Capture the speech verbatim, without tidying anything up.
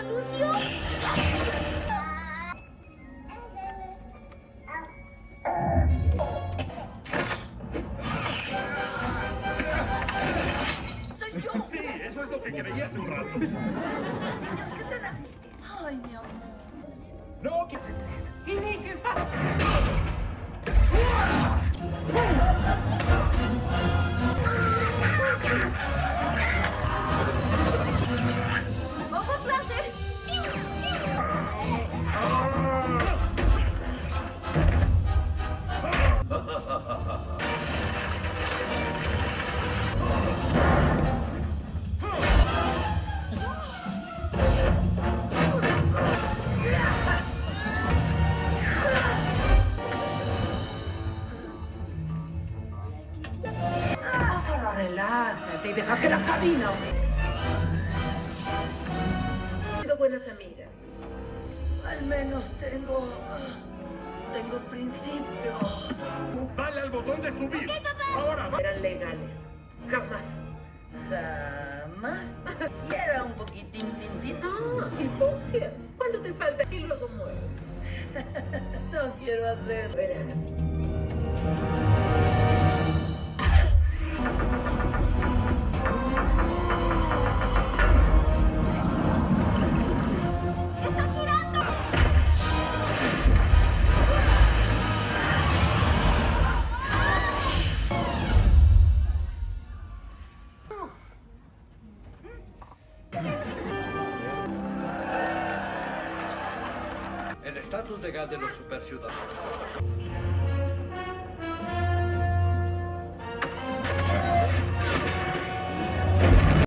Lucio? ¡Soy yo! Sí, eso es lo que creí hace un rato. Niños, ¿qué están avistes? Ay, mi amor. No, que se tres. ¡Inicien fase! ¡Ojos láser! Solo relájate y deja que la cabina. He sido buenas amigas. Al menos tengo... Tengo principio. Dale al botón de subir. Ahora va. Eran legales. Jamás. Jamás. Quiera un poquitín, tintín. Ah, hipoxia. ¿Cuánto te falta? Si luego mueres. No quiero hacer. Verás. ¡Está girando! El estatus legal de los superciudadanos.